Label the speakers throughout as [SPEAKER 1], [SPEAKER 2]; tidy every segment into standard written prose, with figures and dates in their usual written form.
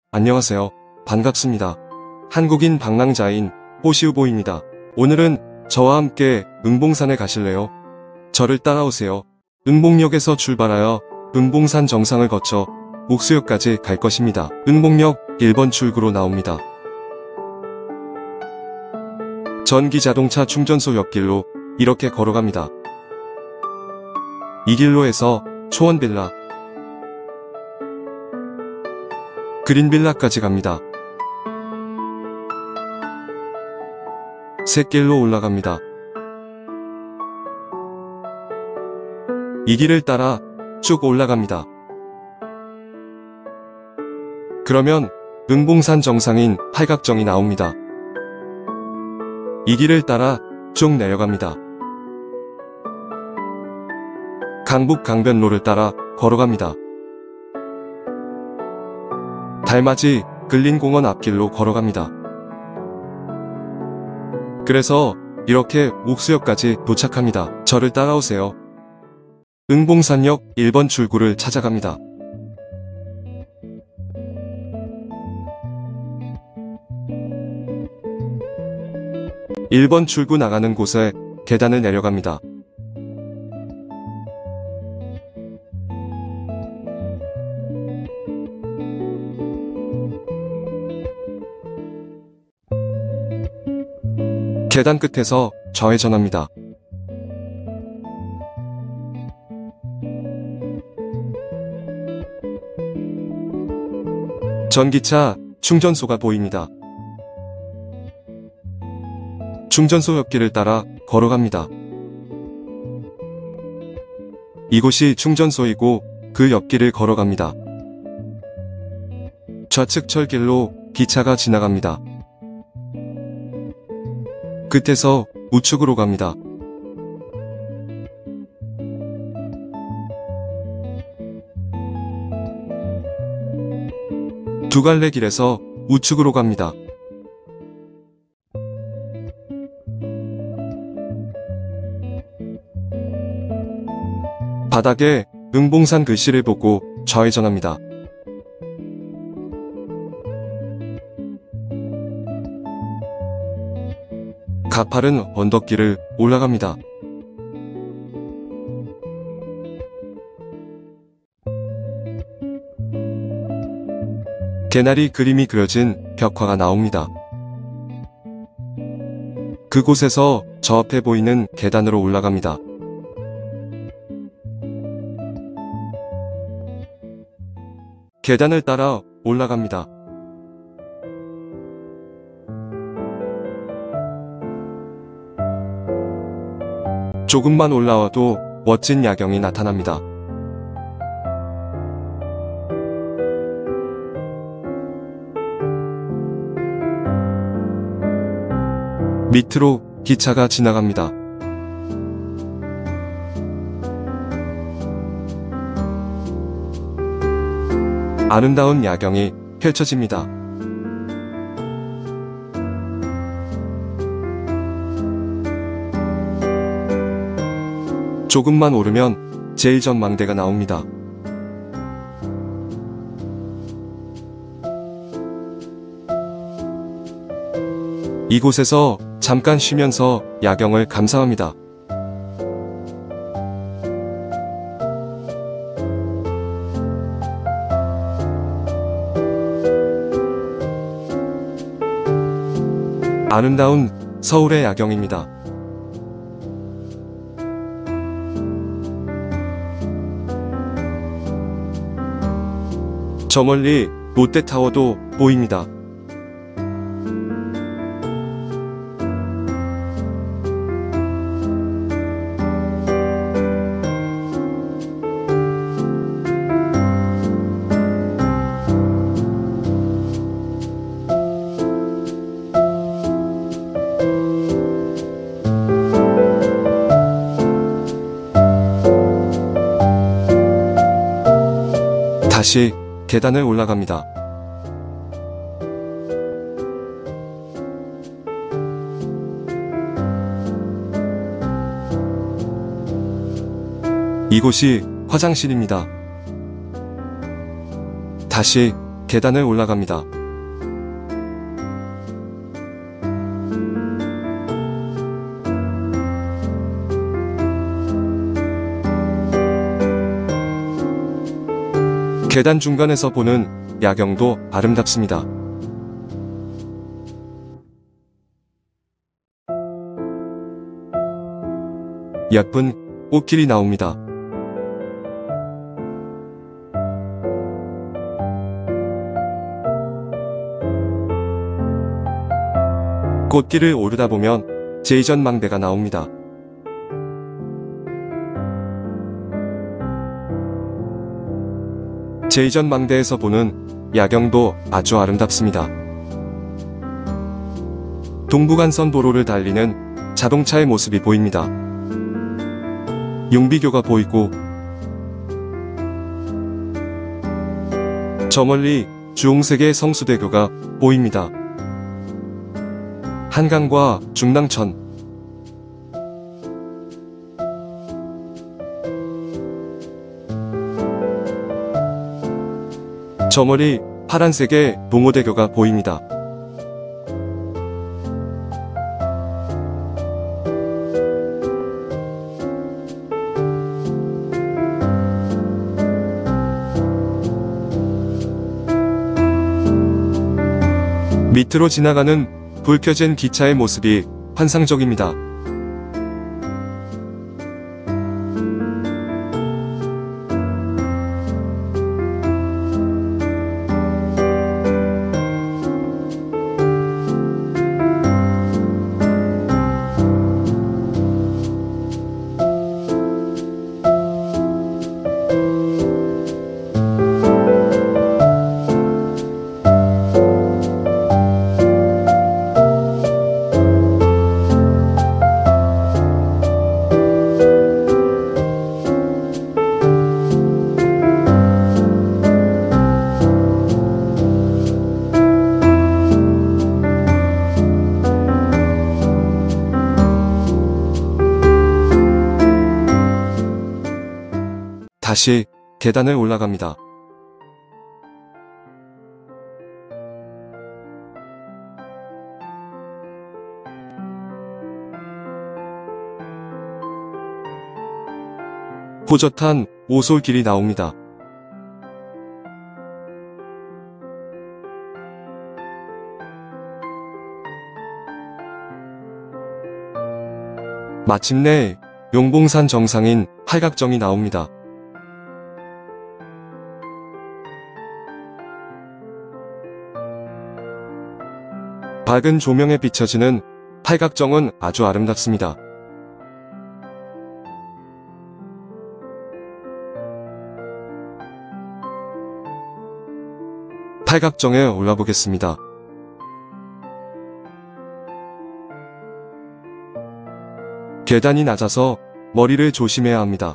[SPEAKER 1] 안녕하세요. 반갑습니다. 한국인 방랑자인 호시우보입니다. 오늘은 저와 함께 은봉산에 가실래요? 저를 따라오세요. 은봉역에서 출발하여 은봉산 정상을 거쳐 옥수역까지 갈 것입니다. 은봉역 1번 출구로 나옵니다. 전기자동차 충전소 옆길로 이렇게 걸어갑니다. 이 길로에서 초원빌라, 그린빌라까지 갑니다. 샛길로 올라갑니다. 이 길을 따라 쭉 올라갑니다. 그러면 은봉산 정상인 팔각정이 나옵니다. 이 길을 따라 쭉 내려갑니다. 강북 강변로를 따라 걸어갑니다. 달맞이 근린공원 앞길로 걸어갑니다. 그래서 이렇게 옥수역까지 도착합니다. 저를 따라오세요. 은봉산역 1번 출구를 찾아갑니다. (1번) 출구 나가는 곳에 계단을 내려갑니다. 계단 끝에서 좌회전합니다. 전기차 충전소가 보입니다. 충전소 옆길을 따라 걸어갑니다. 이곳이 충전소이고 그 옆길을 걸어갑니다. 좌측 철길로 기차가 지나갑니다. 끝에서 우측으로 갑니다. 두 갈래 길에서 우측으로 갑니다. 바닥에 은봉산 글씨를 보고 좌회전합니다. 가파른 언덕길을 올라갑니다. 개나리 그림이 그려진 벽화가 나옵니다. 그곳에서 저 앞에 보이는 계단으로 올라갑니다. 계단을 따라 올라갑니다. 조금만 올라와도 멋진 야경이 나타납니다. 밑으로 기차가 지나갑니다. 아름다운 야경이 펼쳐집니다. 조금만 오르면 제1전망대가 나옵니다. 이곳에서 잠깐 쉬면서 야경을 감상합니다. 아름다운 서울의 야경입니다. 저 멀리 롯데타워도 보입니다. 다시 계단을 올라갑니다. 이곳이 화장실입니다. 다시 계단을 올라갑니다. 계단 중간에서 보는 야경도 아름답습니다. 예쁜 꽃길이 나옵니다. 꽃길을 오르다 보면 제이전 망대가 나옵니다. 제이전 망대에서 보는 야경도 아주 아름답습니다. 동부간선 도로를 달리는 자동차의 모습이 보입니다. 용비교가 보이고 저 멀리 주홍색의 성수대교가 보입니다. 한강과 중랑천, 저 멀리 파란색의 동호대교가 보입니다. 밑으로 지나가는 불 켜진 기차의 모습이 환상적입니다. 다시 계단을 올라갑니다. 호젓한 오솔길이 나옵니다. 마침내 용봉산 정상인 팔각정이 나옵니다. 밝은 조명에 비춰지는 팔각정은 아주 아름답습니다. 팔각정에 올라보겠습니다. 계단이 낮아서 머리를 조심해야 합니다.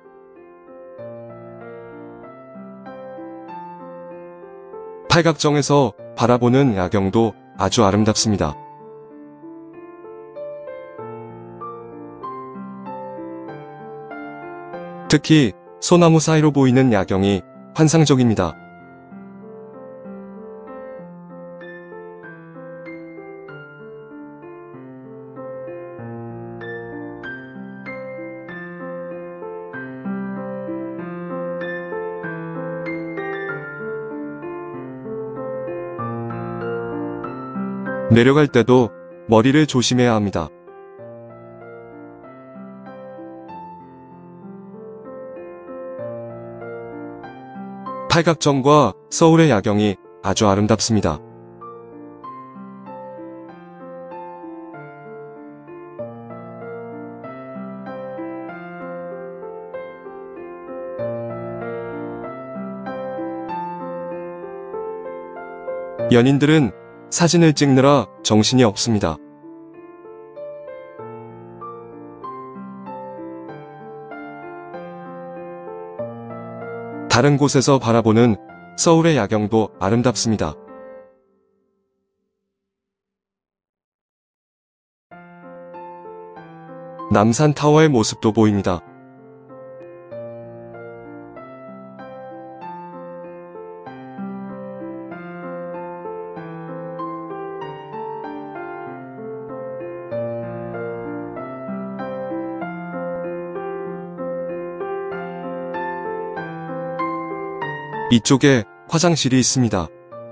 [SPEAKER 1] 팔각정에서 바라보는 야경도 아주 아름답습니다. 특히 소나무 사이로 보이는 야경이 환상적입니다. 내려갈 때도 머리를 조심해야 합니다. 팔각정과 서울의 야경이 아주 아름답습니다. 연인들은 사진을 찍느라 정신이 없습니다. 다른 곳에서 바라보는 서울의 야경도 아름답습니다. 남산타워의 모습도 보입니다. 이쪽에 화장실이 있습니다.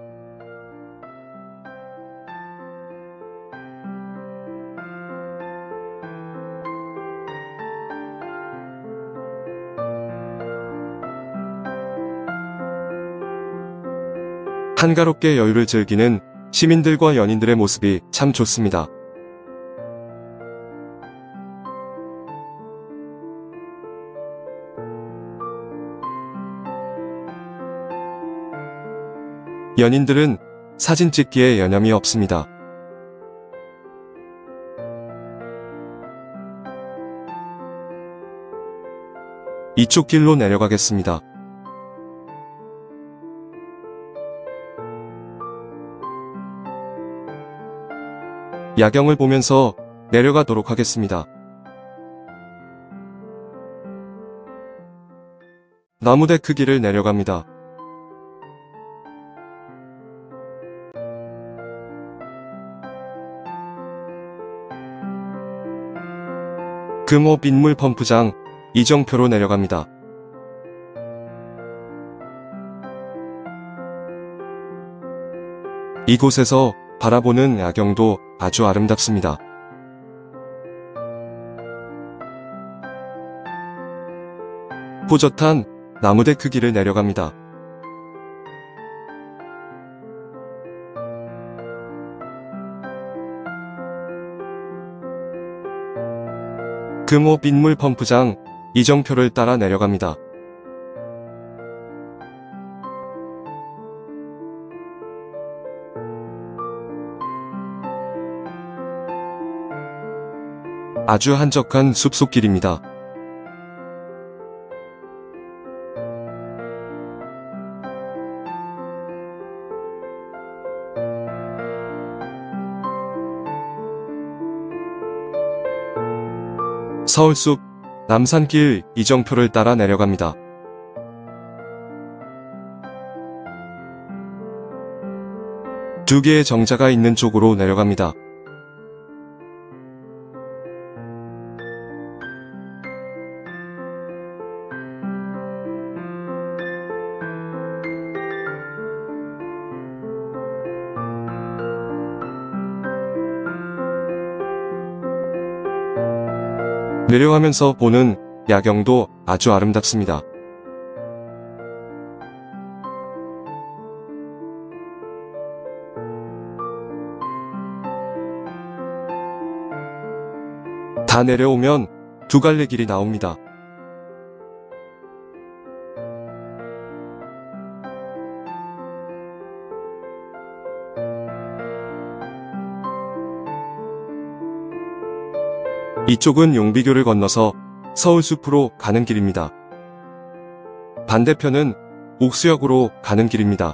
[SPEAKER 1] 한가롭게 여유를 즐기는 시민들과 연인들의 모습이 참 좋습니다. 연인들은 사진 찍기에 여념이 없습니다. 이쪽 길로 내려가겠습니다. 야경을 보면서 내려가도록 하겠습니다. 나무대 크기를 내려갑니다. 금호 빗물 펌프장 이정표로 내려갑니다. 이곳에서 바라보는 야경도 아주 아름답습니다. 호젓한 나무대 크기를 내려갑니다. 금호 빗물 펌프장 이정표를 따라 내려갑니다. 아주 한적한 숲속길입니다. 서울숲 남산길 이정표를 따라 내려갑니다. 두 개의 정자가 있는 쪽으로 내려갑니다. 내려가면서 보는 야경도 아주 아름답습니다. 다 내려오면 두 갈래 길이 나옵니다. 이쪽은 용비교를 건너서 서울숲으로 가는 길입니다. 반대편은 옥수역으로 가는 길입니다.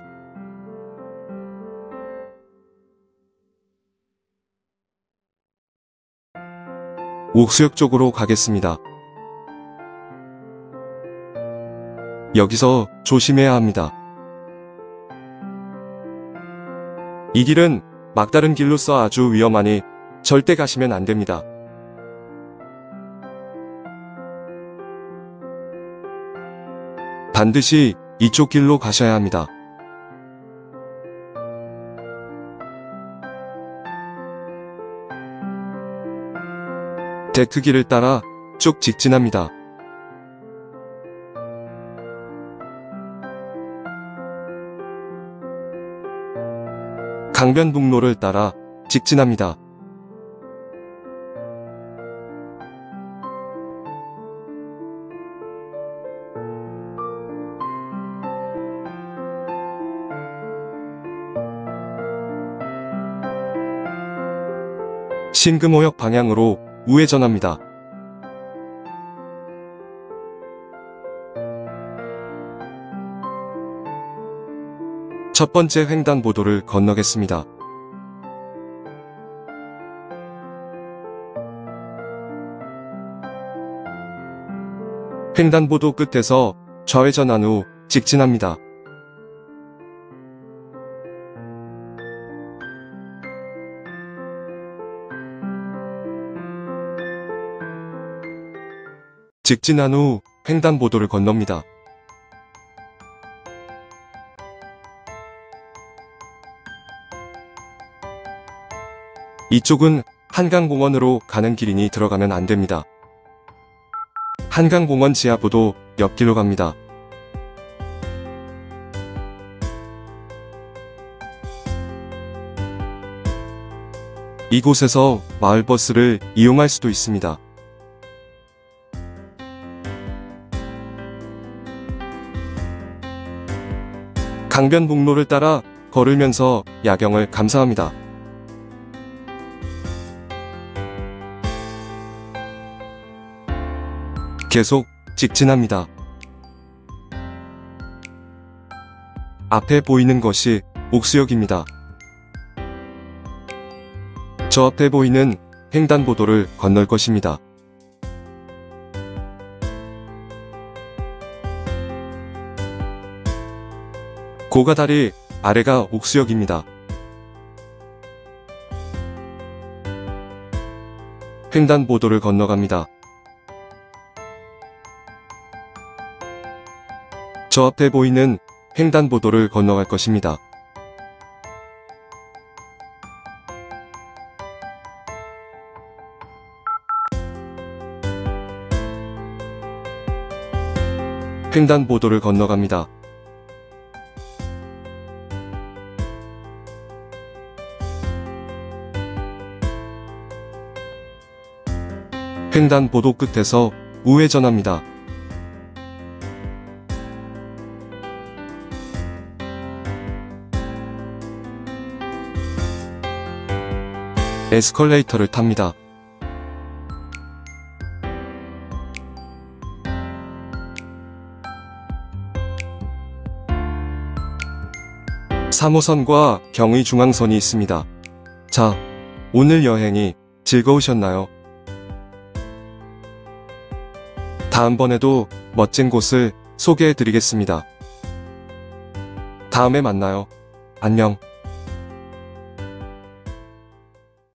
[SPEAKER 1] 옥수역 쪽으로 가겠습니다. 여기서 조심해야 합니다. 이 길은 막다른 길로서 아주 위험하니 절대 가시면 안 됩니다. 반드시 이쪽 길로 가셔야 합니다. 데크길을 따라 쭉 직진합니다. 강변북로를 따라 직진합니다. 신금호역 방향으로 우회전합니다. 첫 번째 횡단보도를 건너겠습니다. 횡단보도 끝에서 좌회전한 후 직진합니다. 직진한 후 횡단보도를 건넙니다. 이쪽은 한강공원으로 가는 길이니 들어가면 안 됩니다. 한강공원 지하보도 옆길로 갑니다. 이곳에서 마을버스를 이용할 수도 있습니다. 강변북로를 따라 걸으면서 야경을 감상합니다. 계속 직진합니다. 앞에 보이는 것이 옥수역입니다. 저 앞에 보이는 횡단보도를 건널 것입니다. 고가다리 아래가 옥수역입니다. 횡단보도를 건너갑니다. 저 앞에 보이는 횡단보도를 건너갈 것입니다. 횡단보도를 건너갑니다. 횡단보도 끝에서 우회전합니다. 에스컬레이터를 탑니다. (3호선과) 경의중앙선이 있습니다. 자, 오늘 여행이 즐거우셨나요? 다음번에도 멋진 곳을 소개해 드리겠습니다. 다음에 만나요. 안녕.